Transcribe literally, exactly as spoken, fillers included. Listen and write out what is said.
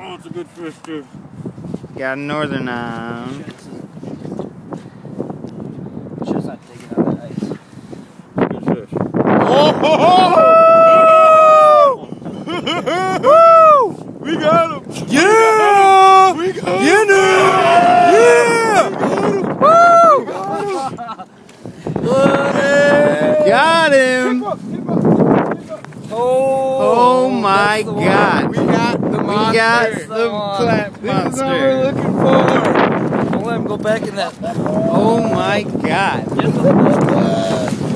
Oh, it's a good fish too. Got a northern on. Just not taking out the ice. Good fish. Oh! We got him! Yeah! We got him! Yeah! Yeah! Got him! Oh, Oh my God! We got the monster! We got That's the the one. clap This is what we're monster! looking for! don't let him go back in that. Oh my God! Get the